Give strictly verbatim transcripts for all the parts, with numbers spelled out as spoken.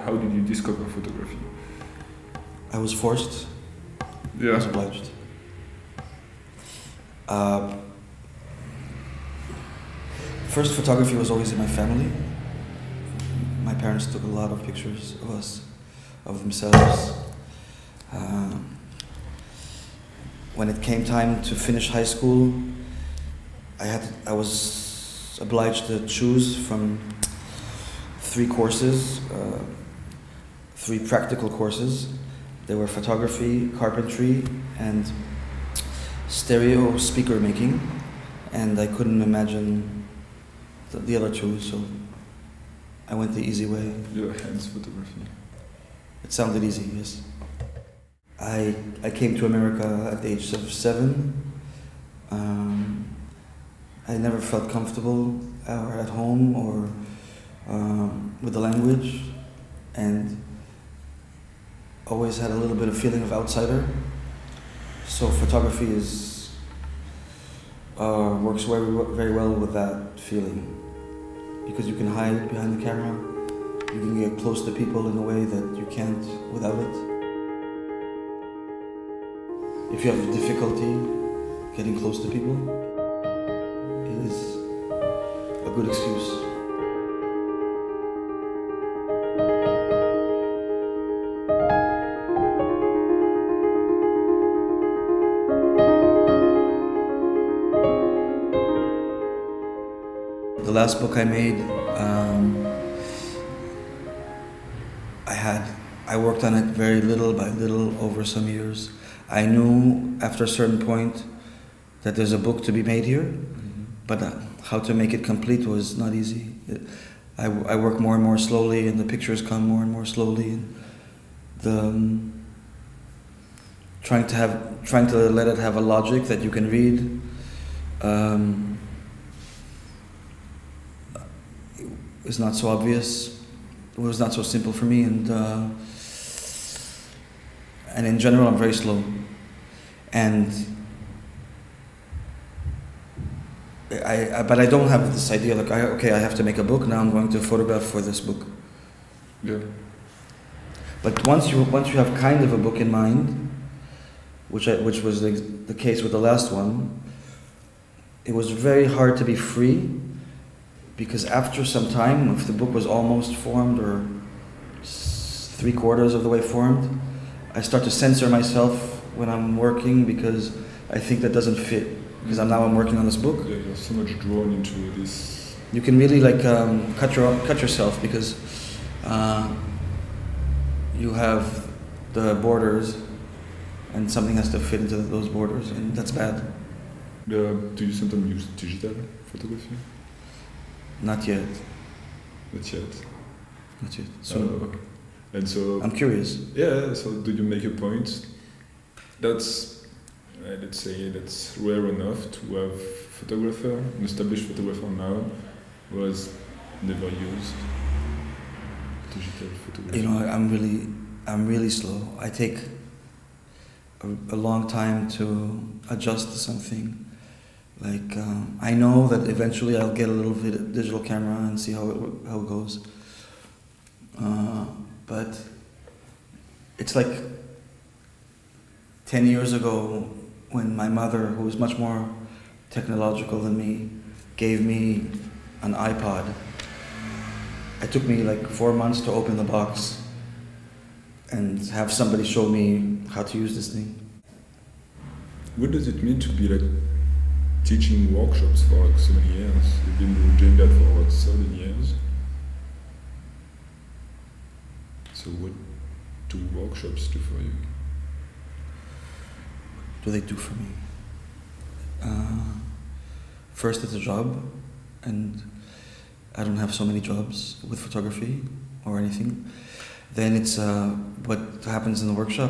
how did you discover photography? I was forced. Yeah. I was obliged. Uh, first, photography was always in my family. My parents took a lot of pictures of us, of themselves. Uh, when it came time to finish high school, I had to, I was obliged to choose from three courses, uh, three practical courses. They were photography, carpentry, and stereo speaker making, and I couldn't imagine the, the other two, so I went the easy way. Your hands photography. It sounded easy, yes. I I came to America at the age of seven. Um, I never felt comfortable or at home or um, with the language, and always had a little bit of feeling of outsider. So photography is uh, works very very well with that feeling, because you can hide behind the camera, you can get close to people in a way that you can't without it. If you have difficulty getting close to people, it is a good excuse. The last book I made, um, I had, I worked on it very little by little over some years. I knew after a certain point that there's a book to be made here, mm-hmm. but uh, how to make it complete was not easy. It, I, I work more and more slowly, and the pictures come more and more slowly. And the um, trying to have, trying to let it have a logic that you can read. Um, is not so obvious. It was not so simple for me, and uh, and in general, I'm very slow. And I, I, but I don't have this idea like, I, okay, I have to make a book. Now I'm going to photograph for this book. Yeah. But once you once you have kind of a book in mind, which I, which was the, the case with the last one, it was very hard to be free. Because after some time, if the book was almost formed or three quarters of the way formed, I start to censor myself when I'm working because I think that doesn't fit. Because I'm now I'm working on this book. Yeah, you're so much drawn into this. You can really like um, cut your cut yourself because uh, you have the borders, and something has to fit into those borders, and that's bad. Uh, do you sometimes use digital photography? Not yet. Not yet. Not yet. So, uh, okay. And so I'm curious. Yeah. So, do you make a point? That's uh, let's say that's rare enough to have photographer, an established photographer now, was never used digital photography. You know, I'm really, I'm really slow. I take a, a long time to adjust to something. Like, um, I know that eventually I'll get a little vid digital camera and see how it, how it goes. Uh, but it's like ten years ago when my mother, who was much more technological than me, gave me an iPod. It took me like four months to open the box and have somebody show me how to use this thing. What does it mean to be like teaching workshops for like so many years? You've been doing that for what, seven years? So what do workshops do for you? What do they do for me? Uh, first, it's a job, and I don't have so many jobs with photography or anything. Then it's uh, what happens in the workshop.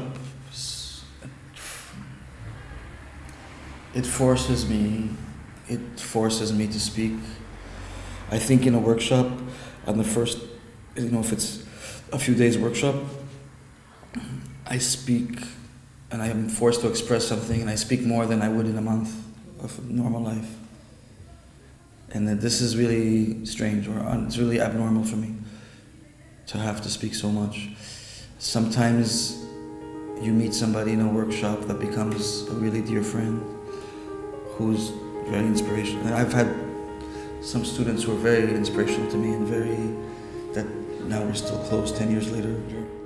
It forces me, it forces me to speak. I think in a workshop, on the first, you know, if it's a few days workshop, I speak and I am forced to express something, and I speak more than I would in a month of normal life. And that this is really strange, or it's really abnormal for me. to have to speak so much. Sometimes you meet somebody in a workshop that becomes a really dear friend who's very inspirational. And I've had some students who are very inspirational to me and very, that now we're still close ten years later.